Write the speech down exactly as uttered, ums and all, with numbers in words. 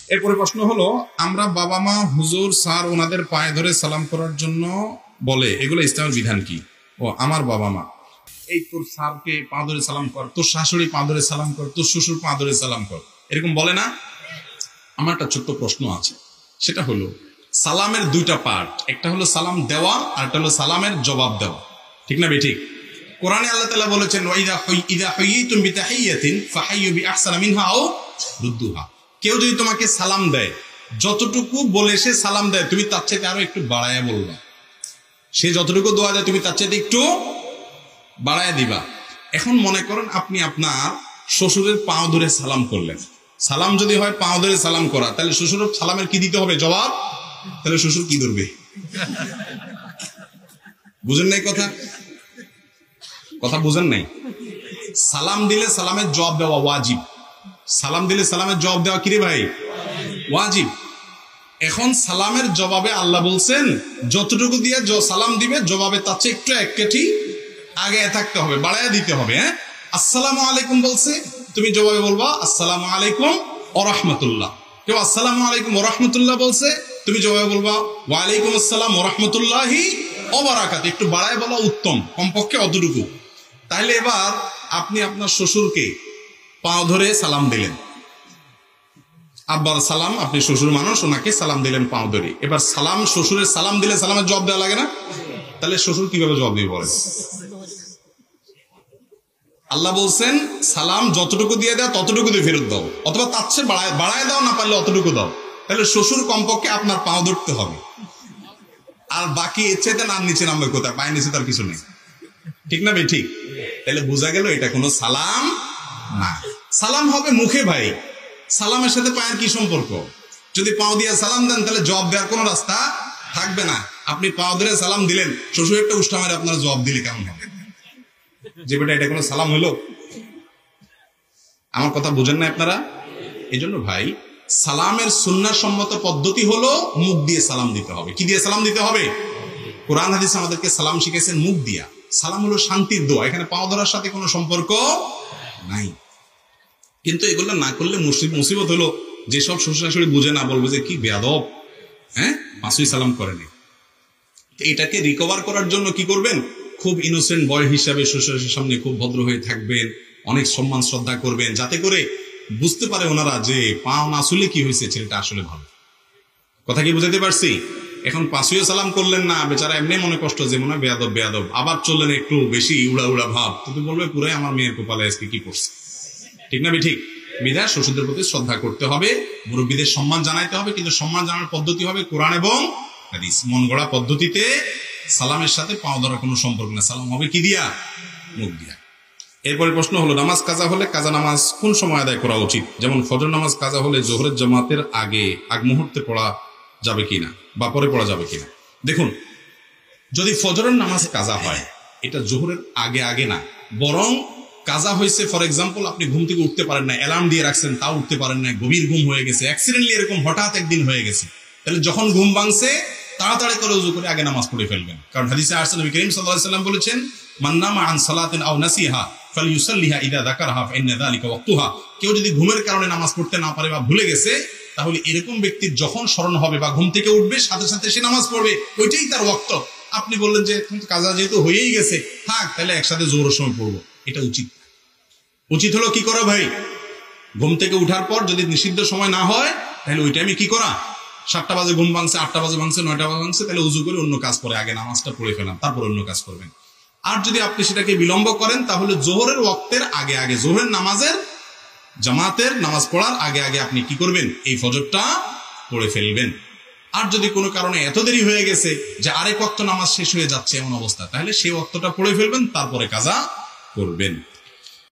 এরপরে প্রশ্ন হলো, আমরা বাবা মা, হুজুর, স্যার ওনাদের পায়ে ধরে সালাম করার জন্য বলে, এগুলো ইসলামের বিধান কি? ও আমার বাবা মা, এই তোর স্যারকে পা ধরে সালাম কর, তোর শাশুড়ি পা ধরে সালাম কর, তোর শ্বশুর পা ধরে সালাম কর, এরকম বলে না? আমার একটা ছোট্ট প্রশ্ন আছে, সেটা হলো সালামের দুইটা পার্ট, একটা হলো সালাম দেওয়া আর একটা হলো সালামের জবাব দেওয়া, ঠিক না বেঠিক? কোরআনে আল্লাহ তাআলা বলেছেন, ওয়াইদা ইযা হুয়িতুম বিতাহিয়াতিন ফাহাইয়ু বিআহসানা মিনহা আও রুদ্দুহা। কেউ যদি তোমাকে সালাম দেয়, যতটুকু বলে সে সালাম দেয় তুমি তার চাইতে আরো একটু বাড়ায়া বলবা। সে যতটুকু দোয়া দেয় তুমি তার চাইতে একটু বাড়ায়া দিবা। এখন মনে করেন আপনি আপনার শ্বশুরের পাও ধরে সালাম করলেন, সালাম যদি হয় পাও ধরে সালাম করা, তাহলে শ্বশুরের সালামের কি দিতে হবে? জবাব। তাহলে শ্বশুর কি ধরবে? বুঝেন নাই কথা? কথা বুঝেন নাই? সালাম দিলে সালামের জবাব দেওয়া ওয়াজিব। সালাম দিলে সালামের জবাব দেওয়া কি রে ভাই? ওয়াজিব। এখন সালামের জবাবে আল্লাহ বলছেন যতটুকু দিয়ে সালাম দিবে জবাবে তার চেয়ে একটু এক কেটি আগে থাকতে হবে, বাড়ায় দিতে হবে। হ্যাঁ, আসসালামু আলাইকুম বলছে, তুমি জবাবে বলবা আসসালামু আলাইকুম ওয়া রাহমাতুল্লাহ। কেউ আসসালামু আলাইকুম ওয়া রাহমাতুল্লাহ বলছে, তুমি জবাবে বলবা ওয়া আলাইকুম আসসালাম ওয়া রাহমাতুল্লাহি ওয়া বারাকাতুহু। একটু বাড়ায় বলা উত্তম, কমপক্ষে অতটুকু। তাহলে এবার আপনি আপনার শ্বশুরকে পাও ধরে সালাম দিলেন, আব্বার সালাম, আপনি শ্বশুর মানুষ, ওনাকে সালাম দিলেন পাও ধরে। এবার সালাম, শ্বশুরের সালাম দিলে সালামের জবাব দেওয়া লাগে না? তাহলে শ্বশুর কিভাবে জবাব দিয়ে বলেন? আল্লাহ বলছেন সালাম যতটুকু দিয়ে দাও ততটুকু দিয়ে ফেরত দাও, অথবা তার চেয়ে বাড়ায় বাড়ায় দাও, না পারলে অতটুকু দাও। তাহলে শ্বশুর কমপক্ষে আপনার পাও ধরতে হবে, আর বাকি এর চাইতে নাম নিচে নামবে কোথায়? পায়ের নিচে তার কিছু নেই, ঠিক না ভাই? ঠিক। তাহলে বোঝা গেল এটা কোনো সালাম না। সালাম হবে মুখে ভাই, সালামের সাথে পায়ের কি সম্পর্ক? যদি পাও দিয়ে সালাম দেন তাহলে জবাব দেওয়ার কোনো রাস্তা থাকবে না। আপনি পাও ধরে সালাম দিলেন, শ্বশুর একটা উষ্টা মারে আপনার জবাব দিলে কেমন হবে? যে বেটা এটা কোনো সালাম হলো? আমার কথা বুঝেন না আপনারা? এই জন্য ভাই সালামের সুন্নাহ সম্মত পদ্ধতি হলো মুখ দিয়ে সালাম দিতে হবে। কি দিয়ে সালাম দিতে হবে? কোরআন হাদিস আমাদেরকে সালাম শিখেছেন মুখ দিয়া। সালাম হলো শান্তির দোয়া, এখানে পাও ধরার সাথে কোনো সম্পর্ক নাই। কিন্তু এগুলো না করলে মুসিবত হলো যেসব শ্বশুর শাশুড়ি বুঝে না, বলবে যে কি বেয়াদব, হ্যাঁ পাঁচই সালাম করেনি। এটাকে রিকভার করার জন্য কি করবেন? খুব ইনোসেন্ট বয় হিসাবে শ্বশুরের সামনে খুব ভদ্র হয়ে থাকবেন, অনেক সম্মান শ্রদ্ধা করবেন, যাতে করে বুঝতে পারে ওনারা যে পাও না আসলে কি হয়েছে, ছেলেটা আসলে ভালো। কথা কি বুঝাতে পারছি? এখন পাঁচই সালাম করলেন না, বেচারা এমনি মনে কষ্ট যে মনে হয় বেয়াদব বেয়াদব, আবার চললেন একটু বেশি উড়া উড়া ভাব, তুমি বলবে পুরাই আমার মেয়ের কপালে আজকে কি করছে, ঠিক না? ঠিক। বিধায় শ্বশুরদের প্রতি শ্রদ্ধা করতে হবে, মুরব্বীদের সম্মান জানাইতে হবে, কিন্তু সম্মান জানানোর পদ্ধতি হবে কোরআন এবং হাদিস। মন গড়া পদ্ধতিতে সালামের সাথে পাও ধরার কোনো সম্পর্ক না। সালাম হবে কি দিয়া? মুখ দিয়া। এরপরে প্রশ্ন হলো, নামাজ কাজা হলে কাজা নামাজ কোন সময় আদায় করা উচিত? যেমন ফজর নামাজ কাজা হলে জোহরের জামাতের আগে আগ মুহূর্তে পড়া যাবে কিনা, বা পরে পড়া যাবে কিনা? দেখুন, যদি ফজরের নামাজ কাজা হয়, এটা জোহরের আগে আগে না, বরং কাজা হয়েছে ফর এক্সাম্পল আপনি ঘুম থেকে উঠতে পারেন না, অ্যালার্ম দিয়ে রাখছেন তাও উঠতে পারেন না, গভীর ঘুম হয়ে গেছে, অ্যাক্সিডেন্টলি এরকম হঠাৎ একদিন হয়ে গেছে, তাহলে যখন ঘুম ভাঙছে তাড়াতাড়ি করে ওযু করে আগে নামাজ পড়ে ফেলবেন। কারণ হাদিসে আসছে, নবী করিম সাল্লাল্লাহু আলাইহি ওয়াসাল্লাম বলেছেন, মান নামা আন সালাতিন আও নাসিহা ফালইউসাল্লিহা ইযা যাকারহা ফাইন্না যালিকা ওয়াক্তুহা। কেউ যদি ঘুমের কারণে নামাজ পড়তে না পারে বা ভুলে গেছে, তাহলে এরকম ব্যক্তির যখন স্মরণ হবে বা ঘুম থেকে উঠবে সাথে সাথে সে নামাজ পড়বে, ওইটাই তার ওয়াক্ত। আপনি বললেন যে কাজা যেহেতু হয়েই গেছে থাক, তাহলে একসাথে জোহরের সময় পড়বো, এটা উচিত। উচিত হলো কি করা ভাই? ঘুম থেকে উঠার পর যদি নিষিদ্ধ সময় না হয়, তাহলে ওই টাইমে কি করা? সাতটা বাজে ঘুম ভাঙছে, আটটা বাজে ভাঙছে, নয়টা বাজে ভাঙছে, তাহলে উজু করে অন্য কাজ করে আগে নামাজটা পড়ে ফেলাম, তারপর অন্য কাজ করবেন। আর যদি আপনি সেটাকে বিলম্ব করেন, তাহলে জোহরের ওয়াক্তের আগে আগে, জোহরের নামাজের জামাতের নামাজ পড়ার আগে আগে আপনি কি করবেন? এই ফজরটা পড়ে ফেলবেন। আর যদি কোনো কারণে এত দেরি হয়ে গেছে যে আরেক ওয়াক্ত নামাজ শেষ হয়ে যাচ্ছে এমন অবস্থা, তাহলে সেই ওয়াক্তটা পড়ে ফেলবেন, তারপরে কাজা করবেন।